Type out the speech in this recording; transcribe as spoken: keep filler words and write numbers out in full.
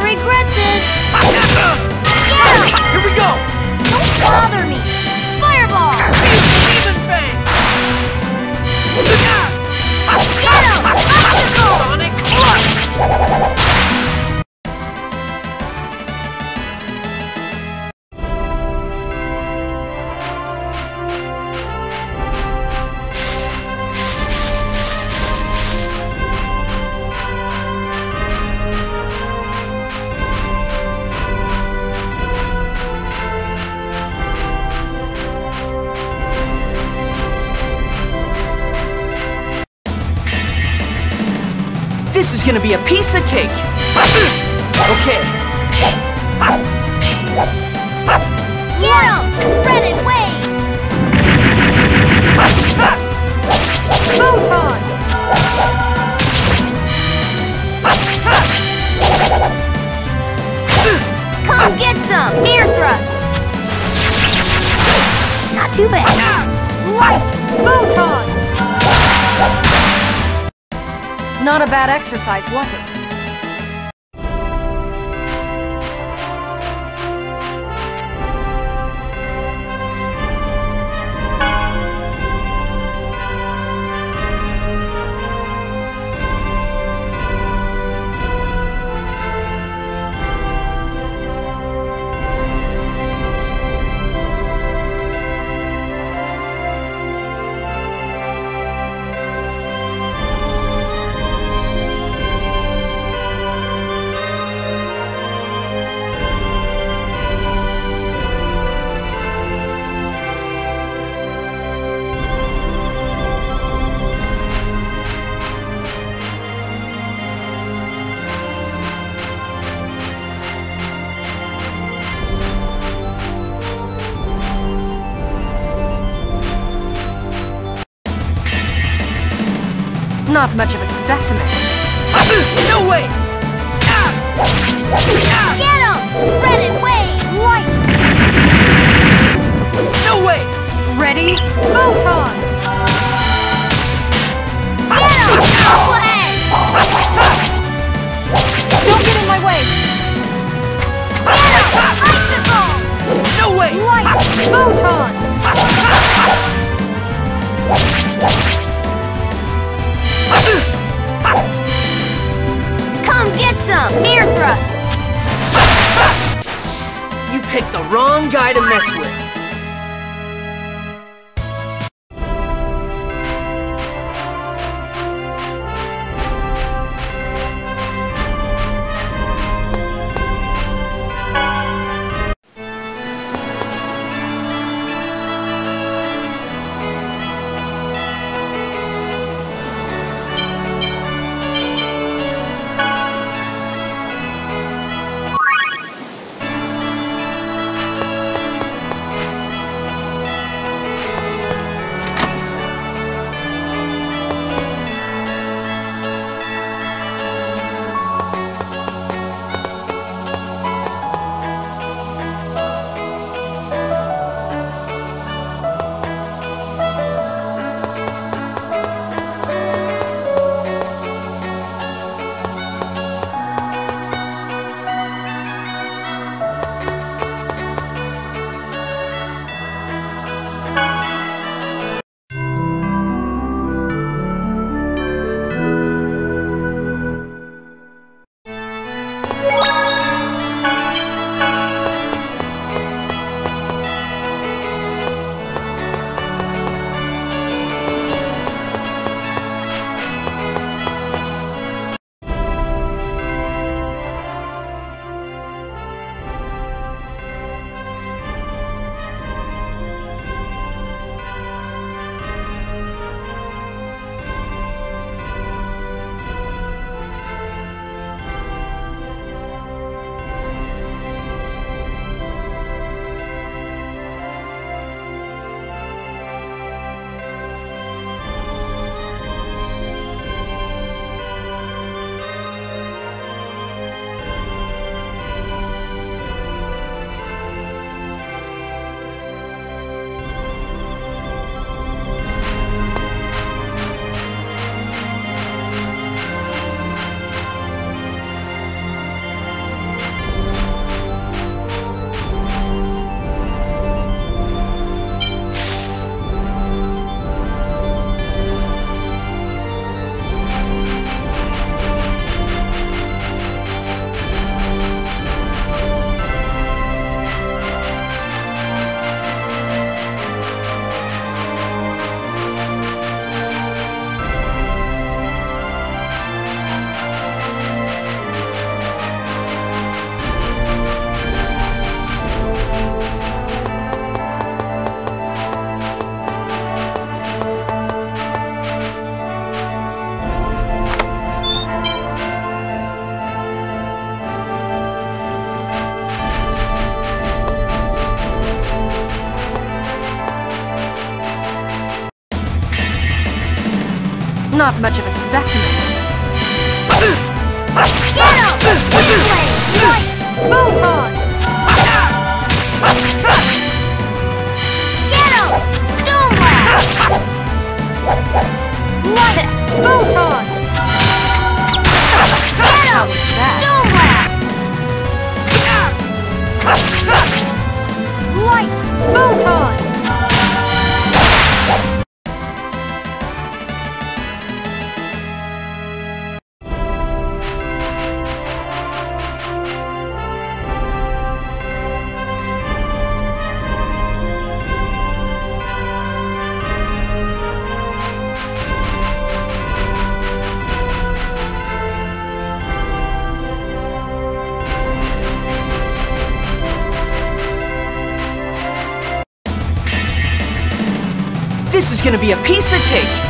regret this! Yeah! Here we go! Don't bother me! Fireball! Demon Fang! Get him! Obstacle! Sonic Clutch! This is gonna be a piece of cake! Okay. Get him! Spread it wave! Photon! Come get some! Ear thrust! Not too bad. Light! Photon! Not a bad exercise, was it? Not much of a specimen. No way! Get him! Red and wave! Light! No way! Ready? Photon! Get him! Go ahead! Don't get in my way! Get him! Icicle! No way! Light! Photon! Come get some! Ear thrust! You picked the wrong guy to mess with. Not much of a specimen. Get him! Right! Photon! Get him! Doom Blast! Right! Photon! Get him! How was that? Doom Blast! Light! Photon! This is gonna be a piece of cake!